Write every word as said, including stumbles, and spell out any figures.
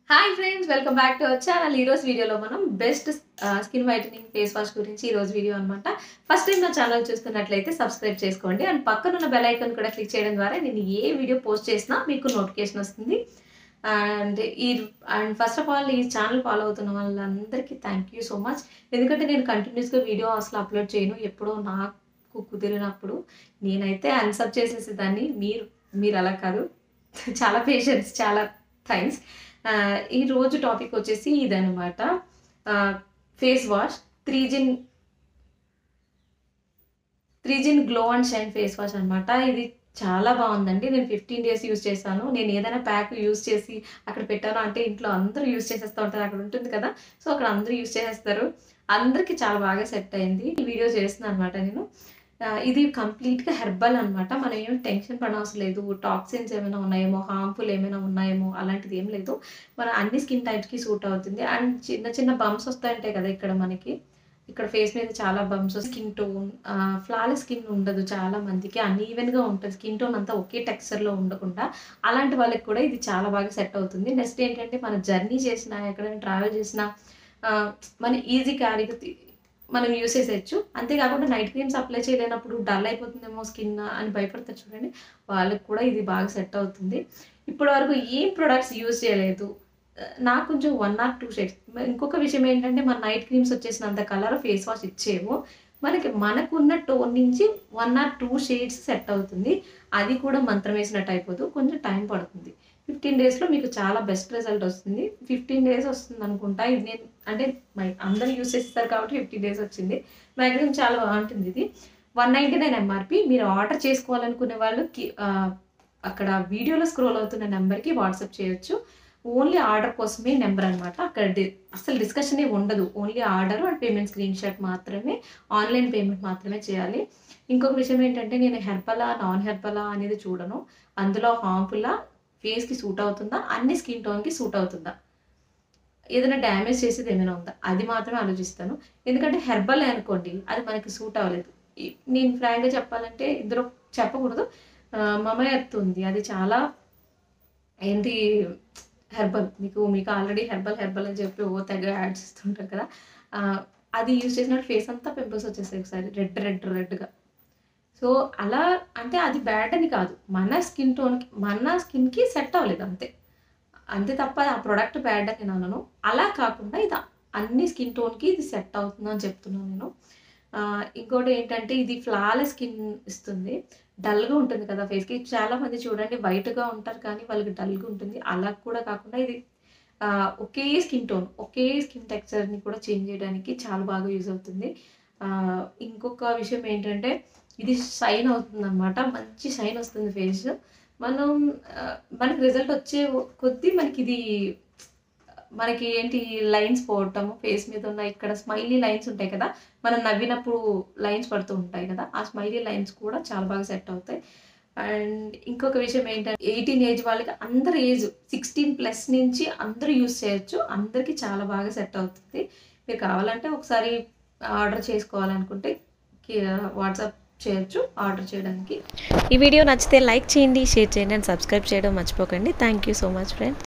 Hi friends, welcome back to our channel. ఈ రోజు వీడియోలో మనం best skin whitening face wash గురించి ఈ రోజు వీడియో అనమాట. ఫస్ట్ టైం నా ఛానల్ చూస్తున్నట్లయితే సబ్స్క్రైబ్ చేసుకోండి అండ్ పక్కన ఉన్న బెల్ ఐకాన్ కూడా క్లిక్ చేయడం ద్వారా నేను ఏ వీడియో పోస్ట్ చేసినా మీకు నోటిఫికేషన్ వస్తుంది. అండ్ ఈ అండ్ ఫస్ట్ ఆఫ్ ఆల్ ఈ ఛానల్ ఫాలో అవుతున్న వాళ్ళందరికీ థ్యాంక్ యూ సో మచ్. ఎందుకంటే నేను కంటిన్యూస్గా వీడియో అసలు అప్లోడ్ చేయను, ఎప్పుడో నాకు కుదిరినప్పుడు నేనైతే అన్సబ్ చేసేసేదాన్ని. మీరు మీరు అలా కాదు, చాలా పేషెన్స్, చాలా థ్యాంక్స్. ఈ రోజు టాపిక్ వచ్చేసి ఇదనమాట, ఫేస్ వాష్ త్రీ జిన్ త్రీ జిన్ glow and shine face wash అనమాట. ఇది చాలా బాగుందండి. నేను ఫిఫ్టీన్ డేస్ యూజ్ చేశాను. నేను ఏదైనా ప్యాక్ యూజ్ చేసి అక్కడ పెట్టాను అంటే ఇంట్లో అందరూ యూజ్ చేసేస్తూ ఉంటారు, అక్కడ ఉంటుంది కదా, సో అక్కడ అందరూ యూజ్ చేసేస్తారు. అందరికీ చాలా బాగా సెట్ అయింది. ఈ వీడియో చేస్తున్నాను అనమాట నేను. ఇది కంప్లీట్గా హెర్బల్ అనమాట. మనం ఏం టెన్షన్ పడవసరం లేదు, టాక్సిన్స్ ఏమైనా ఉన్నాయేమో, హార్మ్ఫుల్ ఏమైనా ఉన్నాయేమో అలాంటిది ఏం లేదు. మన అన్ని స్కిన్ టైప్కి సూట్ అవుతుంది. అండ్ చిన్న చిన్న బంప్స్ వస్తాయంటాయి కదా ఇక్కడ మనకి, ఇక్కడ ఫేస్ మీద చాలా bumps, skin tone flawless skin ఉండదు చాలా మందికి, అన్ఈవెన్గా ఉంటుంది స్కిన్ టోన్ అంతా ఒకే టెక్స్చర్లో ఉండకుండా. అలాంటి వాళ్ళకి కూడా ఇది చాలా బాగా సెట్ అవుతుంది. నెక్స్ట్ ఏంటంటే మన జర్నీ చేసినా ఎక్కడైనా ట్రావెల్ చేసినా మన ఈజీ క్యారీగా మనం యూస్ చేసేయచ్చు. అంతేకాకుండా నైట్ క్రీమ్స్ అప్లై చేయలేనప్పుడు డల్ అయిపోతుందేమో స్కిన్ అని భయపడతారు చూడండి, వాళ్ళకి కూడా ఇది బాగా సెట్ అవుతుంది. ఇప్పటి వరకు ఏం ప్రొడక్ట్స్ యూజ్ చేయలేదు, నాకు కొంచెం వన్ ఆర్ టూ షేడ్స్. ఇంకొక విషయం ఏంటంటే మన నైట్ క్రీమ్స్ వచ్చేసినంత కలర్ ఫేస్ వాష్ ఇచ్చేవు, మనకి మనకున్న టోన్ నుంచి one or two shades set అవుతుంది. అది కూడా మంత్రం వేసినట్టు అయిపోదు, కొంచెం టైం పడుతుంది. ఫిఫ్టీన్ డేస్లో మీకు చాలా బెస్ట్ రిజల్ట్ వస్తుంది. ఫిఫ్టీన్ డేస్ వస్తుంది అనుకుంటా. ఇది నేను అంటే మై అందరూ యూస్ చేస్తారు కాబట్టి ఫిఫ్టీన్ డేస్ వచ్చింది. మ్యాక్సిమం చాలా బాగుంటుంది. ఇది వన్ నైంటీ నైన్ ఎంఆర్పి. మీరు ఆర్డర్ చేసుకోవాలనుకునే వాళ్ళు అక్కడ వీడియోలో స్క్రోల్ అవుతున్న నెంబర్కి వాట్సాప్ చేయొచ్చు. ఓన్లీ ఆర్డర్ కోసమే నెంబర్ అనమాట. అక్కడ డి అసలు డిస్కషన్ ఏ ఉండదు, only order and payment screen shot మాత్రమే, ఆన్లైన్ పేమెంట్ మాత్రమే చేయాలి. ఇంకొక విషయం ఏంటంటే నేను హెర్బలా నాన్ హెర్బలా అనేది చూడను, అందులో హార్మ్ఫుల్లా, ఫేస్కి సూట్ అవుతుందా, అన్ని స్కిన్ టోన్కి సూట్ అవుతుందా, ఏదైనా డ్యామేజ్ చేసేది ఏమైనా ఉందా, అది మాత్రమే ఆలోచిస్తాను. ఎందుకంటే హెర్బల్ అనుకోండి అది మనకి సూట్ అవ్వలేదు. నేను ఫ్రాంక్గా చెప్పాలంటే ఇందులో చెప్పకూడదు, మమ ఎర్త్ ఉంది, అది చాలా ఏంటి హెర్బల్, మీకు మీకు ఆల్రెడీ హెర్బల్ హెర్బల్ అని చెప్పి ఓ తెగ యాడ్స్ ఇస్తుంటారు కదా, అది యూజ్ చేసినట్టు ఫేస్ అంతా పింపుల్స్ వచ్చేస్తాయి ఒకసారి, రెడ్ రెడ్ రెడ్గా. సో అలా అంటే అది బ్యాడ్ అని కాదు, మన స్కిన్ టోన్కి మన స్కిన్కి సెట్ అవ్వలేదు అంతే అంతే తప్ప ఆ ప్రోడక్ట్ బ్యాడ్ అని నేను అనను. అలా కాకుండా ఇది అన్ని స్కిన్ టోన్కి ఇది సెట్ అవుతుంది అని చెప్తున్నాను నేను. ఇంకోటి ఏంటంటే ఇది ఫ్లాలెస్ స్కిన్ ఇస్తుంది. డల్గా ఉంటుంది కదా ఫేస్కి, చాలామంది చూడండి వైట్గా ఉంటారు కానీ వాళ్ళకి డల్గా ఉంటుంది. అలా కూడా కాకుండా ఇది ఒకే స్కిన్ టోన్, ఒకే స్కిన్ టెక్స్చర్ని కూడా చేంజ్ చేయడానికి చాలా బాగా యూజ్ అవుతుంది. ఇంకొక విషయం ఏంటంటే ఇది షైన్ అవుతుంది అనమాట, మంచి షైన్ వస్తుంది ఫేస్. మనం మనకి రిజల్ట్ వచ్చే కొద్దీ మనకి ఇది మనకి ఏంటి లైన్స్ పోవటము, ఫేస్ మీద ఉన్న ఇక్కడ స్మైలీ లైన్స్ ఉంటాయి కదా, మనం నవ్వినప్పుడు లైన్స్ పడుతూ ఉంటాయి కదా, ఆ స్మైలీ లైన్స్ కూడా చాలా బాగా సెట్ అవుతాయి. అండ్ ఇంకొక విషయం ఏంటంటే ఎయిటీన్ ఏజ్ వాళ్ళకి, అందరు ఏజ్ సిక్స్టీన్ ప్లస్ నుంచి అందరూ యూజ్ చేయొచ్చు, అందరికీ చాలా బాగా సెట్ అవుతుంది. మీరు కావాలంటే ఒకసారి ఆర్డర్ చేసుకోవాలనుకుంటే వాట్సాప్ చేయొచ్చు ఆర్డర్ చేయడానికి. ఈ వీడియో నచ్చితే లైక్ చేయండి, షేర్ చేయండి అండ్ సబ్స్క్రైబ్ చేయడం మర్చిపోకండి. Thank you so much friends.